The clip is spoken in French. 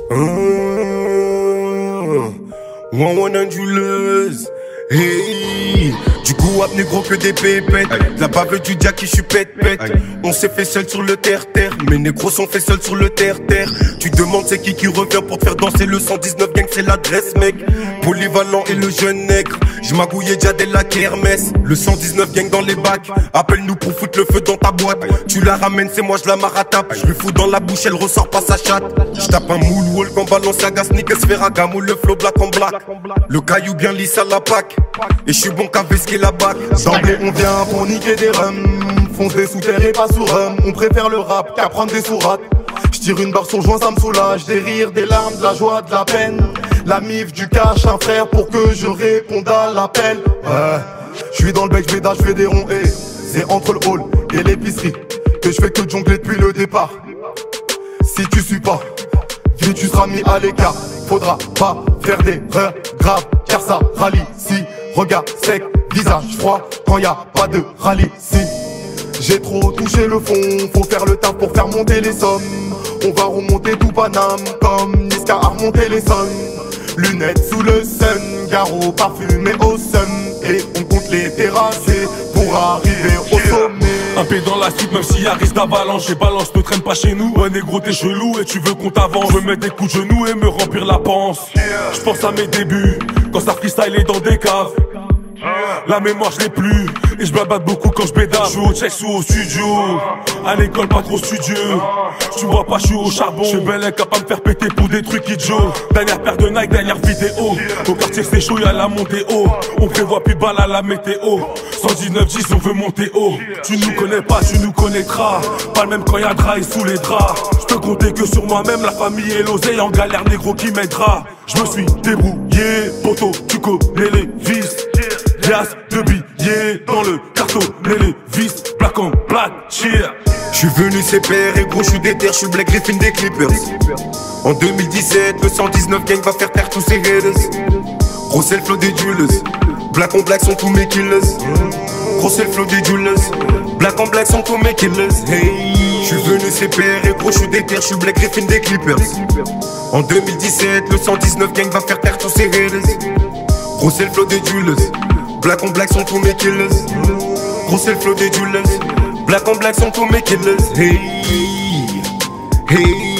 One Angeles. Hey, du coup, apnée gros que des pépettes. La bave du Jackie, je suis pète. On s'est fait seul sur le terre-terre. Mes négros sont fait seuls sur le terre-terre. Tu demandes c'est qui revient pour te faire danser le 119 gang, c'est l'adresse, mec. Polyvalent et le jeune nègre. J'm'agouillais déjà dès la kermesse. Le 119 gang dans les bacs. Appelle-nous pour foutre le feu dans ta boîte. Tu la ramènes, c'est moi, je la maratape. Je lui fous dans la bouche, elle ressort pas sa chatte. J'tape un moonwalk en Balenciaga, sneakers Ferragamo, le flow black en black. Le caillou bien lisse à la Pâques. Et je suis bon qu'à vesquer la bac. D'emblée on vient pour niquer des rums. Foncer sous terre et pas sous rhum. On préfère le rap qu'à prendre des sourates. J'tire une barre sur le joint, ça me soulage. Des rires, des larmes, de la joie, de la peine. La mif, du cash, un frère pour que je réponde à l'appel. Ouais, j'suis dans le bec, j'fais j'fais des ronds. Et c'est entre le hall et l'épicerie que j'fais que jongler depuis le départ. Si tu suis pas, vite tu seras mis à l'écart. Faudra pas faire des erreurs graves, car ça rallie si. Regard sec, visage froid, quand y a pas de rallye si. J'ai trop touché le fond, faut faire le taf pour faire monter les sommes. On va remonter tout Paname, comme Niska a remonté les sommes. Lunettes sous le sun, garrot parfumé au sun. Et on compte les terrasser pour arriver au sommet. Un pied dans la street, même s'il y a risque d'avalanche. Les balances ne traînent pas chez nous. Ouais négro t'es chelou et tu veux qu'on t'avance. Je veux mettre des coups de genoux et me remplir la panse. Je pense à mes débuts, quand ça freestyle est dans des caves. La mémoire je l'ai plus, et je blabate beaucoup quand je bédave. Je suis au check ou au studio, à l'école pas trop studieux. Tu me vois pas, je suis au charbon. Je suis bel et capable de me faire péter pour des trucs idiots. Dernière paire de Nike, dernière vidéo. Au quartier c'est chaud, y'a la montée haut. On prévoit plus balle à la météo. 119-10 on veut monter haut. Tu nous connais pas, tu nous connaîtras. Pas le même quand y'a draps et sous les draps. Je peux compter que sur moi-même, la famille et l'oseille en galère, négro qui m'aidera. Je me suis débrouillé, poto, tu connais les vis. Lias de billets dans le carton, les vis, black on black, cheer. J'suis venu CPR et gros j'suis déter, j'suis Black Griffin des Clippers. En 2017, le 119 gang va faire taire tous ces haters. Gros c'est le flow des jewelers, black on black sont tous mes killers. Gros c'est le flow des jewelers, black on black sont tous mes killers. Hey, j'suis venu CPR et gros j'suis déter, j'suis Black Griffin des Clippers. En 2017, le 119 gang va faire taire tous ces haters. Gros c'est le flow des jewelers, black on black sont tous mes killers. Gros c'est le flow des jewelers, black on black sont tous mes killers. Hey, hey.